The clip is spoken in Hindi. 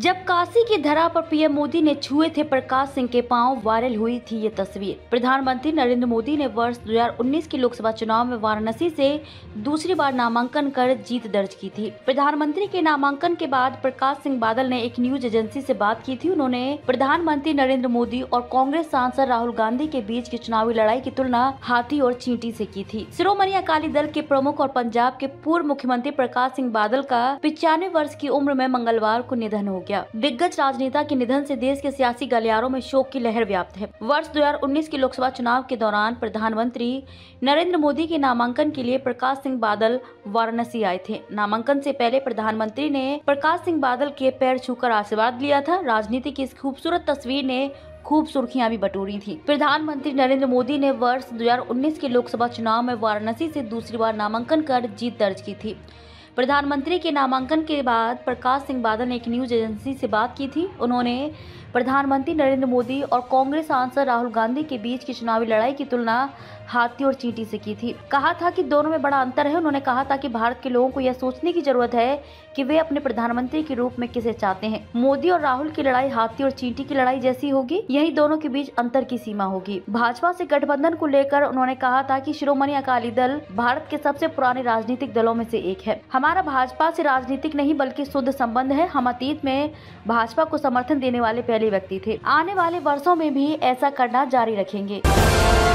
जब काशी की धरा पर पीएम मोदी ने छुए थे प्रकाश सिंह के पांव, वायरल हुई थी ये तस्वीर। प्रधानमंत्री नरेंद्र मोदी ने वर्ष 2019 के लोकसभा चुनाव में वाराणसी से दूसरी बार नामांकन कर जीत दर्ज की थी। प्रधानमंत्री के नामांकन के बाद प्रकाश सिंह बादल ने एक न्यूज एजेंसी से बात की थी। उन्होंने प्रधानमंत्री नरेंद्र मोदी और कांग्रेस सांसद राहुल गांधी के बीच की चुनावी लड़ाई की तुलना हाथी और चींटी से की थी। शिरोमणि अकाली दल के प्रमुख और पंजाब के पूर्व मुख्यमंत्री प्रकाश सिंह बादल का 95 वर्ष की उम्र में मंगलवार को निधन हो गया। दिग्गज राजनेता के निधन से देश के सियासी गलियारों में शोक की लहर व्याप्त है। वर्ष 2019 के लोकसभा चुनाव के दौरान प्रधानमंत्री नरेंद्र मोदी के नामांकन के लिए प्रकाश सिंह बादल वाराणसी आए थे। नामांकन से पहले प्रधानमंत्री ने प्रकाश सिंह बादल के पैर छूकर आशीर्वाद लिया था। राजनीति की इस खूबसूरत तस्वीर ने खूब सुर्खियां भी बटोरी थी। प्रधानमंत्री नरेंद्र मोदी ने वर्ष 2019 के लोकसभा चुनाव में वाराणसी से दूसरी बार नामांकन कर जीत दर्ज की थी। प्रधानमंत्री के नामांकन के बाद प्रकाश सिंह बादल ने एक न्यूज एजेंसी से बात की थी। उन्होंने प्रधानमंत्री नरेंद्र मोदी और कांग्रेस सांसद राहुल गांधी के बीच की चुनावी लड़ाई की तुलना हाथी और चींटी से की थी। कहा था कि दोनों में बड़ा अंतर है। उन्होंने कहा था कि भारत के लोगों को यह सोचने की जरूरत है कि वे अपने प्रधानमंत्री के रूप में किसे चाहते हैं। मोदी और राहुल की लड़ाई हाथी और चींटी की लड़ाई जैसी होगी, यही दोनों के बीच अंतर की सीमा होगी। भाजपा से गठबंधन को लेकर उन्होंने कहा था कि शिरोमणि अकाली दल भारत के सबसे पुराने राजनीतिक दलों में से एक है। हमारा भाजपा से राजनीतिक नहीं बल्कि शुद्ध संबंध है। हम अतीत में भाजपा को समर्थन देने वाले पहले व्यक्ति थे। आने वाले वर्षों में भी ऐसा करना जारी रखेंगे।